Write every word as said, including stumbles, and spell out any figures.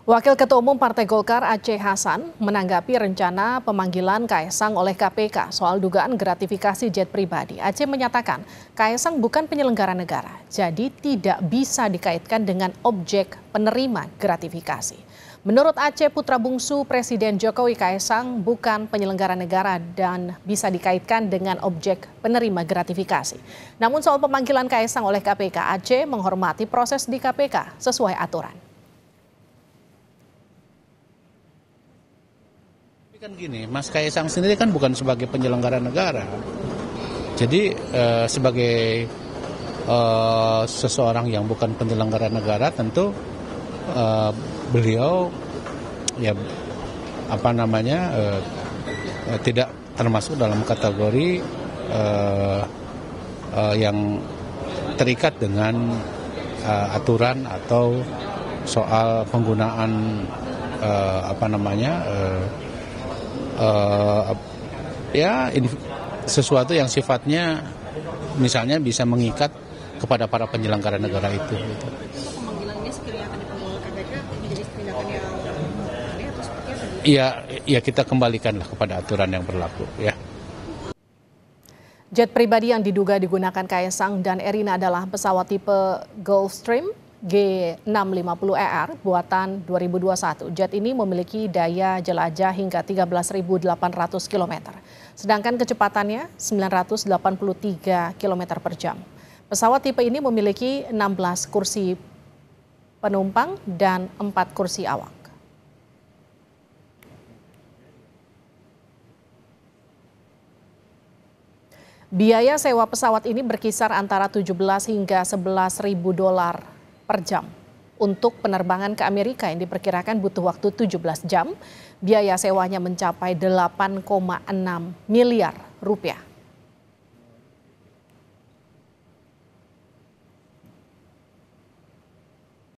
Wakil Ketua Umum Partai Golkar Aceh Hasan menanggapi rencana pemanggilan Kaesang oleh K P K soal dugaan gratifikasi jet pribadi. Aceh menyatakan Kaesang bukan penyelenggara negara, jadi tidak bisa dikaitkan dengan objek penerima gratifikasi. Menurut Aceh, putra bungsu Presiden Jokowi, Kaesang bukan penyelenggara negara dan bisa dikaitkan dengan objek penerima gratifikasi. Namun soal pemanggilan Kaesang oleh K P K, Aceh menghormati proses di K P K sesuai aturan. Kan gini, Mas Kaesang sendiri kan bukan sebagai penyelenggara negara. Jadi eh, sebagai eh, seseorang yang bukan penyelenggara negara, tentu eh, beliau ya apa namanya eh, eh, tidak termasuk dalam kategori eh, eh, yang terikat dengan eh, aturan atau soal penggunaan eh, apa namanya eh, Uh, ya sesuatu yang sifatnya misalnya bisa mengikat kepada para penyelenggara negara itu. Gitu. Pemanggilannya sekiranya akan dipanggil K P K menjadi tindakan yang aneh atau seperti apa? Iya, ya kita kembalikanlah kepada aturan yang berlaku. Ya. Jet pribadi yang diduga digunakan Kaesang dan Erina adalah pesawat tipe Gulfstream G enam ratus lima puluh E R buatan dua ribu dua puluh satu. Jet ini memiliki daya jelajah hingga tiga belas ribu delapan ratus kilometer, sedangkan kecepatannya sembilan ratus delapan puluh tiga kilometer per jam. Pesawat tipe ini memiliki enam belas kursi penumpang dan empat kursi awak. Biaya sewa pesawat ini berkisar antara tujuh belas hingga sebelas ribu dolar per jam. Untuk penerbangan ke Amerika yang diperkirakan butuh waktu tujuh belas jam, biaya sewanya mencapai delapan koma enam miliar rupiah.